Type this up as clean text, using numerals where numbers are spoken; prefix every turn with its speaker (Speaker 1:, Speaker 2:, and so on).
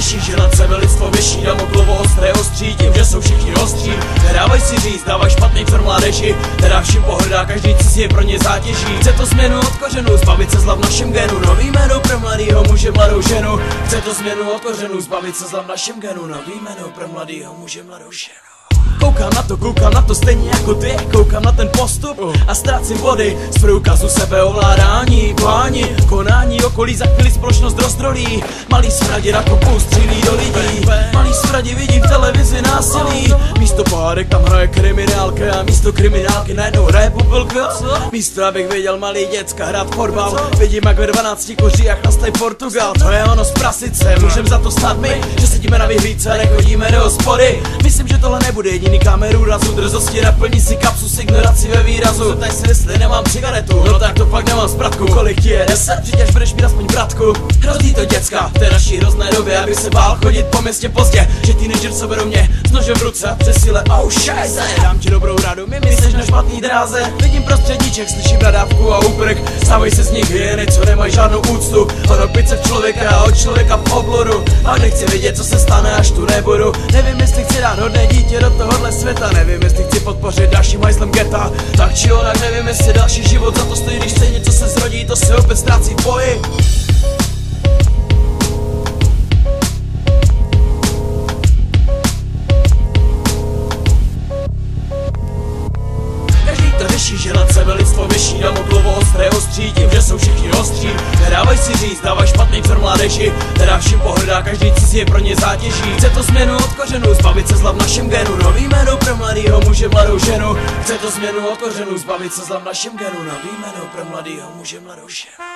Speaker 1: řeší, že nad sebe lidstvo věší, Damoklovo ostré ostří, tím, že jsou všichni ostří. Nedávaj si říct, dávaj špatný vzor mládeži, teda všim pohrdá, každý cizí je pro ně zátěží. Chce to změnu od kořenů, zbavit se zla v našem genu, nový jméno pro mladýho muže, mladou ženu. Chce to změnu od kořenů, zbavit se zla v našem genu, nový jméno pro mladýho muže, mladou ženu. Koukám na to stejně jako ty, koukám na ten postup a ztrácím body z průkazu sebeovládání, plání, konání, okolí, za chvíli společnost rozdrolí. Malý smradě na kopu střílí do lidí, malý smradě vidím v televizi násilí. Místo pohádek tam hraje kriminálka a místo kriminálky najednou republika. Místo abych viděl malý děcka hrát fotbal, vidím jak ve 12 koří jak nastají Portugal. To je ono z prasice, můžem za to snad my, že sedíme na vyhlídce a nechodíme do hospody. Myslím, že tohle nebude jediný kameru razu, drzosti naplní si kapsu s ignorací ve výrazu. Zeptaj si, jestli nemám cigaretu, no tak to fakt nemám zpratku. Kolik ti je 10? Přijď až budeš mít aspoň bratku. Hrozí to děcka v té naší hrozné době, aby se bál chodit po městě pozdě, že teenager co berou mě s nožem v ruce a přesile oh šajze. Dám ti dobrou radu, my myslíš na špatný dráze. Vidím prostředníček, slyším nadávku a úprk, stávají se z nich hyeny, co nemají žádnou úctu. Hodopit se v člověka a od člověka v oblodu. A nechci vidět, co se stane, až tu nebudu. Nevím, jestli chci dát hodné dítě do tohohle světa, nevím, jestli chci podpořit dalším hajzlem geta. Tak či onak, nevím, jestli další život za to stojí, když se něco se zrodí, to se opět ztrácí v boji. Řeší, že nad sebe lidstvo věší, Damoklovo ostré ostří, tím, že jsou všichni ostří. Nedávaj si říct, dávaj špatný vzor mládeži, teda všim pohrdá, každý cizí je pro ně zátěží. Chce to změnu od kořenů, zbavit se zla v našem genu, nový jméno pro mladýho muže, mladou ženu. Chce to změnu od kořenů, zbavit se zla v našem genu, nový jméno pro mladýho muže, mladou ženu.